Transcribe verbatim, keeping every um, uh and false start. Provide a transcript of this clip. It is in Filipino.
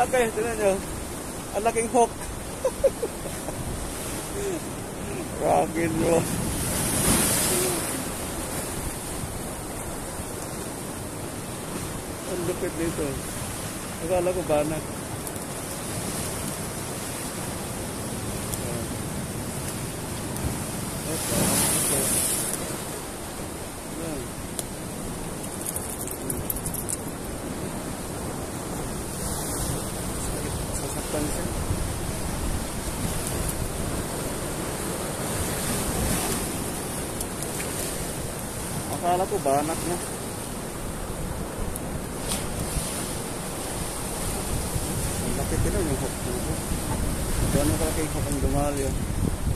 laki. Tignan nyo. Ang laking hook. Rocket roll. Ang lupit dito. Akala ko banak. Ito. Ito. Yan. Sasaktan siya. Akala ko banak na. Ang laki tila yung hook. Gano'n kalaki yung hook ang dumalyo.